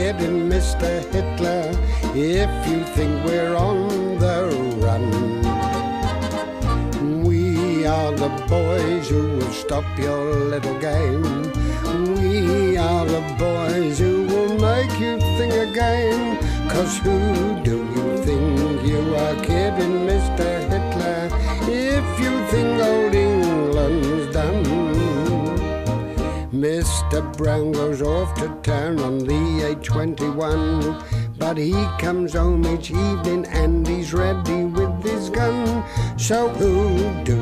kidding, Mr. Hitler, if you think we're on the run. We are the boys who will stop your little game. We are the boys who will make you think again. 'Cause who do you think you are kidding, Mr. Hitler, if you think old England's done? Mr. Brown goes off to town on the A21, but he comes home each evening and he's ready with his gun. So who do